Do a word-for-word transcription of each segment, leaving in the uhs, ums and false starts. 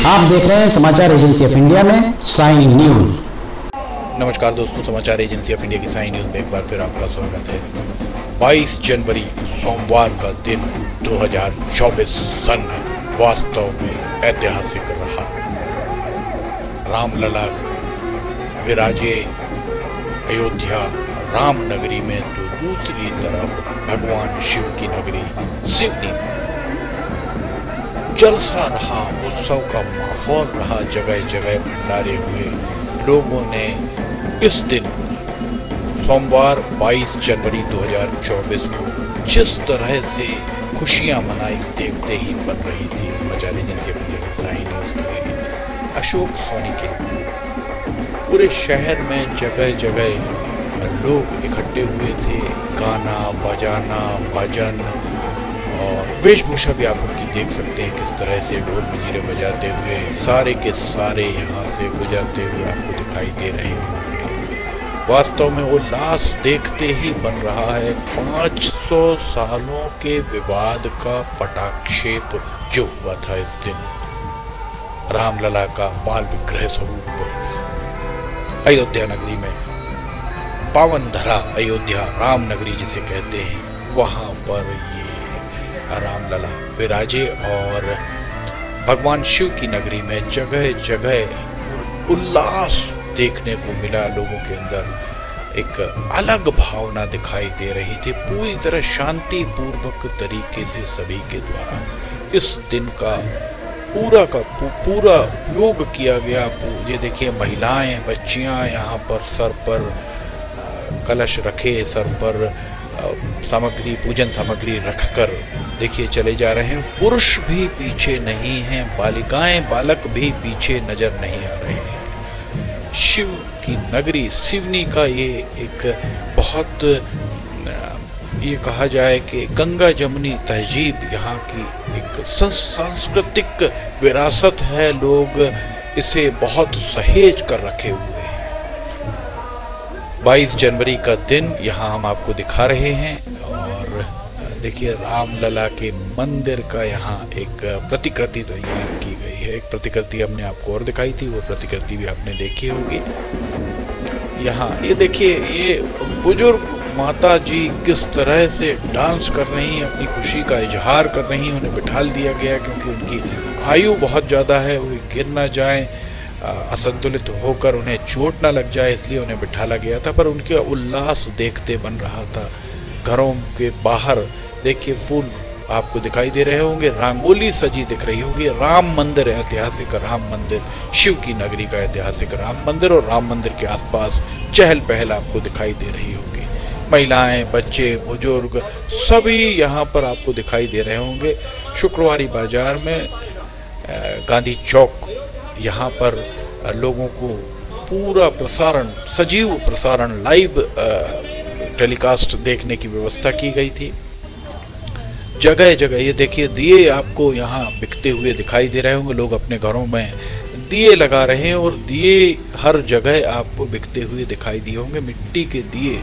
आप देख रहे हैं समाचार एजेंसी ऑफ इंडिया में साइन न्यूज। नमस्कार दोस्तों, समाचार एजेंसी ऑफ इंडिया की साइन न्यूज में एक बार फिर आपका स्वागत है। बाईस जनवरी सोमवार का दिन दो हज़ार चौबीस सन वास्तव में ऐतिहासिक रहा। रामलला विराजे अयोध्या राम नगरी में, तो दूसरी तरफ भगवान शिव की नगरी सिवनी में जलसा रहा, उत्सव का माहौल रहा। जगह जगह भंडारे हुए। लोगों ने इस दिन सोमवार बाईस जनवरी दो हज़ार चौबीस को जिस तरह से खुशियां मनाई, देखते ही बन रही थी। समाचार एजेंसी ऑफ इंडिया की साइन न्यूज के लिए अशोक सोनी के पूरे शहर में जगह जगह लोग इकट्ठे हुए थे। गाना बजाना, भजन और वेशभूषा भी आप उनकी देख सकते हैं, किस तरह से ढोल मंजीरे बजाते हुए सारे के सारे यहाँ से गुजरते हुए आपको दिखाई दे रहे हैं। वास्तव में वो उल्लास देखते ही बन रहा है। पाँच सौ सालों के विवाद का पटाक्षेप जो हुआ था इस दिन, रामलला का बाल विग्रह स्वरूप अयोध्या नगरी में, पावन धरा अयोध्या राम नगरी जिसे कहते हैं, वहां पर ये रामलला विराजे और भगवान शिव की नगरी में जगह जगह उल्लास देखने को मिला। लोगों के अंदर एक अलग भावना दिखाई दे रही थी। पूरी तरह शांतिपूर्वक तरीके से सभी के द्वारा इस दिन का पूरा का पूरा उपयोग किया गया। ये देखिए, महिलाएं, बच्चियां यहाँ पर सर पर कलश रखे, सर पर सामग्री, पूजन सामग्री रखकर देखिए चले जा रहे हैं। पुरुष भी पीछे नहीं हैं, बालिकाएं, बालक भी पीछे नजर नहीं आ रहे हैं। शिव की नगरी सिवनी का ये एक बहुत, ये कहा जाए कि गंगा जमुनी तहजीब यहाँ की एक सांस्कृतिक विरासत है। लोग इसे बहुत सहेज कर रखे हुए हैं। बाईस जनवरी का दिन यहाँ हम आपको दिखा रहे हैं और देखिए रामलला के मंदिर का यहाँ एक प्रतिकृति तैयार की गई है। एक प्रतिकृति हमने आपको और दिखाई थी, वो प्रतिकृति भी आपने देखी होगी। यहाँ ये देखिए, ये बुजुर्ग माता जी किस तरह से डांस कर रही हैं, अपनी खुशी का इजहार कर रही हैं। उन्हें बिठाल दिया गया क्योंकि उनकी आयु बहुत ज़्यादा है, वो गिर ना जाए, असंतुलित होकर उन्हें चोट ना लग जाए, इसलिए उन्हें बिठाला गया था। पर उनके उल्लास देखते बन रहा था। घरों के बाहर देखिए फूल आपको दिखाई दे रहे होंगे, रंगोली सजी दिख रही होगी। राम मंदिर, ऐतिहासिक राम मंदिर, शिव की नगरी का ऐतिहासिक राम मंदिर, और राम मंदिर के आसपास चहल पहल आपको दिखाई दे रही होगी। महिलाएं, बच्चे, बुजुर्ग सभी यहाँ पर आपको दिखाई दे रहे होंगे। शुक्रवारी बाजार में गांधी चौक, यहाँ पर लोगों को पूरा प्रसारण, सजीव प्रसारण, लाइव टेलीकास्ट देखने की व्यवस्था की गई थी। जगह जगह ये देखिए दिए आपको यहाँ बिकते हुए दिखाई दे रहे होंगे। लोग अपने घरों में दिए लगा रहे हैं और दिए हर जगह आपको बिकते हुए दिखाई दिए होंगे। मिट्टी के दिए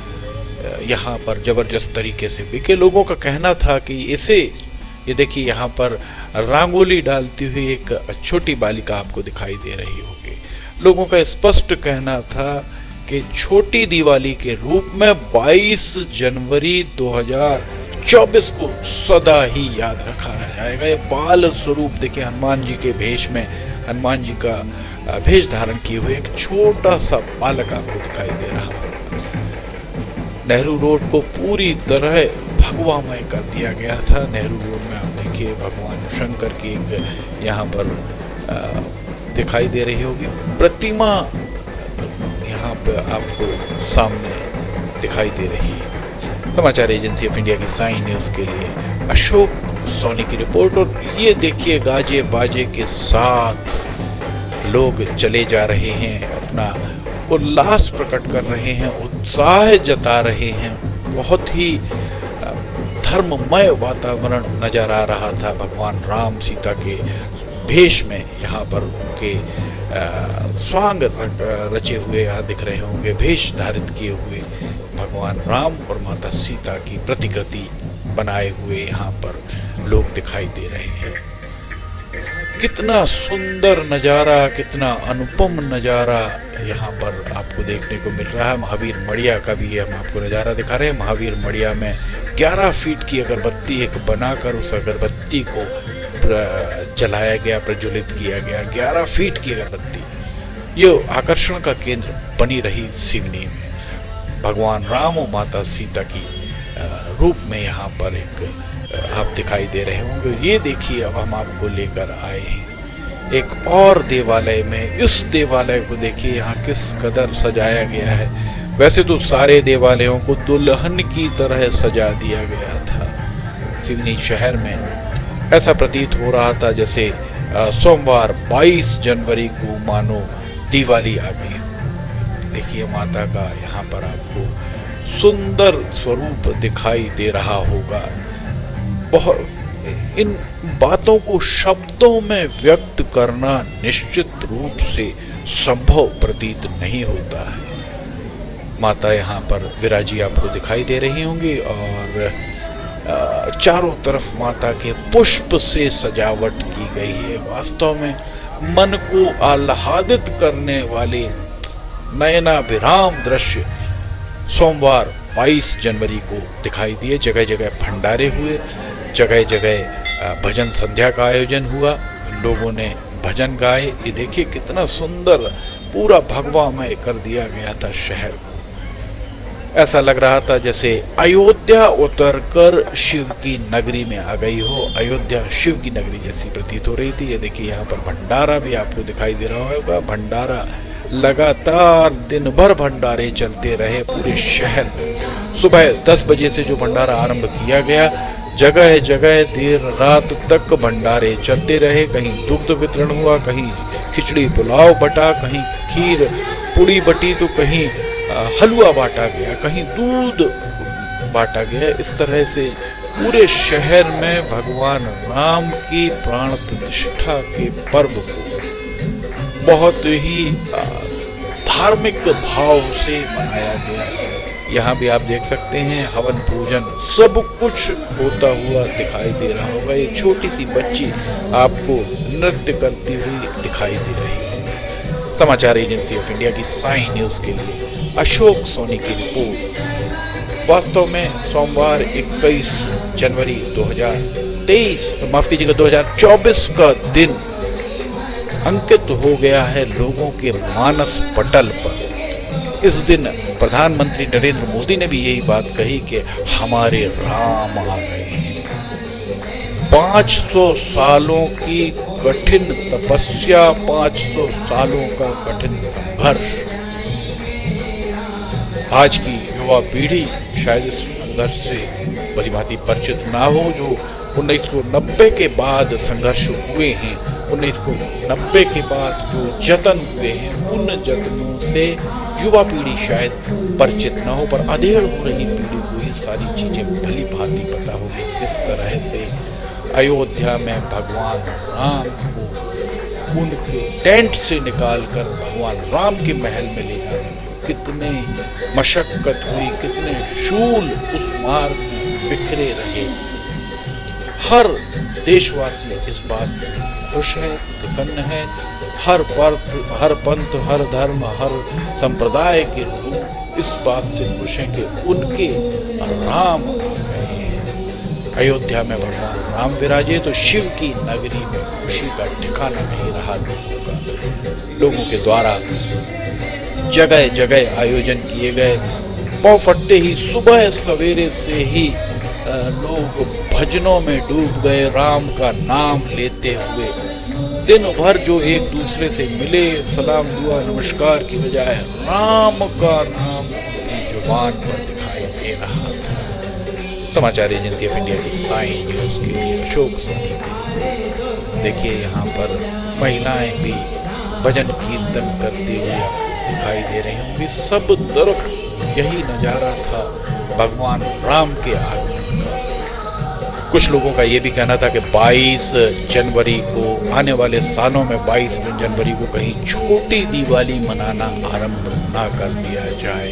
यहाँ पर जबरदस्त तरीके से बिके। लोगों का कहना था कि इसे, ये देखिए यहाँ पर रंगोली डालती हुई एक छोटी बालिका आपको दिखाई दे रही होगी। लोगों का स्पष्ट कहना था कि छोटी दिवाली के रूप में बाईस जनवरी दो हज़ार चौबीस को सदा ही याद रखा जाएगा। ये बाल स्वरूप देखिए, हनुमान जी के भेष में, हनुमान जी का भेष धारण किए हुए एक छोटा सा बालक आपको दिखाई दे रहा है। नेहरू रोड को पूरी तरह भगवामय कर दिया गया था। नेहरू रोड में आप देखिए भगवान शंकर की एक यहाँ पर आ, दिखाई दे रही होगी प्रतिमा, यहाँ पर आपको सामने दिखाई दे रही है। समाचार एजेंसी ऑफ इंडिया की साइन न्यूज के लिए अशोक सोनी की रिपोर्ट। और ये देखिए गाजे बाजे के साथ लोग चले जा रहे हैं, अपना उल्लास प्रकट कर रहे हैं, उत्साह जता रहे हैं। बहुत ही धर्ममय वातावरण नजर आ रहा था। भगवान राम सीता के भेष में यहाँ पर उनके स्वांग रचे हुए यहाँ दिख रहे होंगे, भेष धारित किए हुए भगवान राम और माता सीता की प्रतिकृति बनाए हुए यहाँ पर लोग दिखाई दे रहे हैं। कितना सुंदर नज़ारा, कितना अनुपम नज़ारा यहाँ पर आपको देखने को मिल रहा है। महावीर मड़िया का भी हम आपको नज़ारा दिखा रहे हैं। महावीर मड़िया में ग्यारह फीट की अगरबत्ती एक बनाकर उस अगरबत्ती को जलाया गया, प्रज्वलित किया गया। ग्यारह फीट की अगरबत्ती ये आकर्षण का केंद्र बनी रही सिवनी में। भगवान राम और माता सीता की रूप में यहाँ पर एक आप दिखाई दे रहे होंगे। ये देखिए, अब हम आपको लेकर आए हैं एक और देवालय में। इस देवालय को देखिए यहाँ किस कदर सजाया गया है। वैसे तो सारे देवालयों को दुल्हन की तरह सजा दिया गया था। सिवनी शहर में ऐसा प्रतीत हो रहा था जैसे सोमवार बाईस जनवरी को मानो दिवाली आ गई। देखिए माता का यहाँ पर आपको सुंदर स्वरूप दिखाई दे रहा होगा। बहुत इन बातों को शब्दों में व्यक्त करना निश्चित रूप से संभव प्रतीत नहीं होता है। माता यहाँ पर विराजी आपको दिखाई दे रही होंगी और चारों तरफ माता के पुष्प से सजावट की गई है। वास्तव में मन को आह्लादित करने वाले नयनाभिराम दृश्य सोमवार बाईस जनवरी को दिखाई दिए। जगह जगह भंडारे हुए, जगह जगह भजन संध्या का आयोजन हुआ, लोगों ने भजन गाए। ये देखिए कितना सुंदर पूरा भगवामय कर दिया गया था शहर को। ऐसा लग रहा था जैसे अयोध्या उतरकर शिव की नगरी में आ गई हो। अयोध्या शिव की नगरी जैसी प्रतीत हो रही थी। ये देखिए यहाँ पर भंडारा भी आपको दिखाई दे रहा होगा। भंडारा लगातार दिन भर भंडारे चलते रहे पूरे शहर में। सुबह दस बजे से जो भंडारा आरंभ किया गया, जगह जगह देर रात तक भंडारे चलते रहे। कहीं दुग्ध वितरण हुआ, कहीं खिचड़ी पुलाव बटा, कहीं खीर पूड़ी बटी, तो कहीं हलवा बांटा गया, कहीं दूध बांटा गया। इस तरह से पूरे शहर में भगवान राम की प्राण प्रतिष्ठा के पर्व को बहुत ही धार्मिक भाव से मनाया गया। यहाँ भी आप देख सकते हैं हवन पूजन सब कुछ होता हुआ दिखाई दे रहा होगा। एक छोटी सी बच्ची आपको नृत्य करती हुई दिखाई दे रही है। समाचार एजेंसी ऑफ इंडिया की साई न्यूज के लिए अशोक सोनी की रिपोर्ट। वास्तव में सोमवार इक्कीस जनवरी दो हज़ार तेईस माफ कीजिएगा दो हज़ार चौबीस का दिन अंकित हो गया है लोगों के मानस पटल पर। इस दिन प्रधानमंत्री नरेंद्र मोदी ने भी यही बात कही कि हमारे राम आ गए हैं। पाँच सौ सालों की कठिन तपस्या, पाँच सौ सालों का कठिन संघर्ष। आज की युवा पीढ़ी शायद इस संघर्ष से भली भांति परिचित ना हो। जो उन्नीस सौ नब्बे के बाद संघर्ष हुए हैं, उन्नीस सौ नब्बे के बाद जो जतन हुए हैं, उन जतनों से युवा पीढ़ी शायद परिचित ना हो, पर अधेड़ हो रही पीढ़ी को ये सारी चीजें भली भांति पता होगी। किस तरह से अयोध्या में भगवान राम को उनके टेंट से निकालकर भगवान राम के महल में ले जाने में कितने मशक्कत हुई, कितने शूल उस मार्ग में बिखरे रहे। हर देशवासी इस बात में खुश है, प्रसन्न है। हर पंथ, हर पंथ, हर धर्म, हर संप्रदाय के लोग इस बात से खुश हैं कि उनके राम आ गए हैं। अयोध्या में भगवान राम विराजे तो शिव की नगरी में खुशी का ठिकाना नहीं रहा लोगों का। लोगों के द्वारा जगह जगह आयोजन किए गए। पौ फटते ही सुबह सवेरे से ही लोग भजनों में डूब गए, राम का नाम लेते हुए। दिन भर जो एक दूसरे से मिले, सलाम दुआ नमस्कार की बजाय राम का नाम की जुबान पर दिखाई दे रहा था। समाचार एजेंसी ऑफ इंडिया की साई न्यूज के लिए अशोक सोनी। देखिए यहाँ पर महिलाएं भी भजन कीर्तन करते हुए दिखाई दे रही होंगी। सब तरफ यही नजारा था भगवान राम के आगमन का। कुछ लोगों का ये भी कहना था कि बाईस जनवरी को, आने वाले सालों में बाईस जनवरी को कहीं छोटी दिवाली मनाना आरंभ ना कर दिया जाए।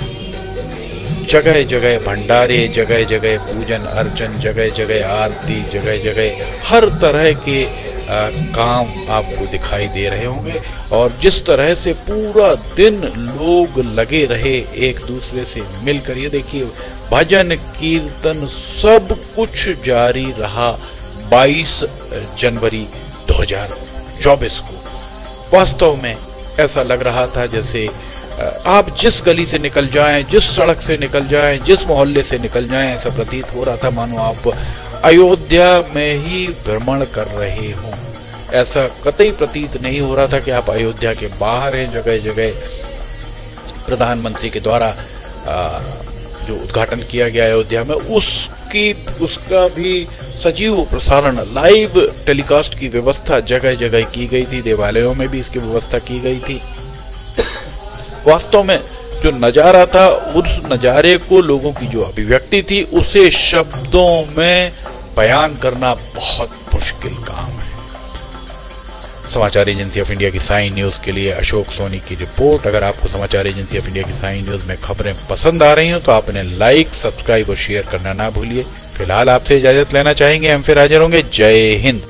जगह जगह भंडारे, जगह जगह पूजन अर्चन, जगह जगह आरती, जगह जगह हर तरह के आ, काम आपको दिखाई दे रहे होंगे। और जिस तरह से पूरा दिन लोग लगे रहे एक दूसरे से मिलकर, ये देखिए भजन कीर्तन सब कुछ जारी रहा बाईस जनवरी दो हज़ार चौबीस को। वास्तव में ऐसा लग रहा था जैसे आप जिस गली से निकल जाएं, जिस सड़क से निकल जाएं, जिस मोहल्ले से निकल जाएं, ऐसा प्रतीत हो रहा था मानो आप अयोध्या में ही भ्रमण कर रहे हों। ऐसा कतई प्रतीत नहीं हो रहा था कि आप अयोध्या के बाहर हैं। जगह जगह प्रधानमंत्री के द्वारा जो उद्घाटन किया गया अयोध्या में, उसकी उसका भी सजीव प्रसारण, लाइव टेलीकास्ट की व्यवस्था जगह जगह की गई थी। देवालयों में भी इसकी व्यवस्था की गई थी। वास्तव में जो नजारा था, उस नजारे को, लोगों की जो अभिव्यक्ति थी, उसे शब्दों में बयान करना बहुत मुश्किल काम है। समाचार एजेंसी ऑफ इंडिया की साइन न्यूज के लिए अशोक सोनी की रिपोर्ट। अगर आपको समाचार एजेंसी ऑफ इंडिया की साइन न्यूज में खबरें पसंद आ रही हो तो आप इन्हें लाइक, सब्सक्राइब और शेयर करना ना भूलिए। फिलहाल आपसे इजाजत लेना चाहेंगे, हम फिर हाजिर होंगे। जय हिंद।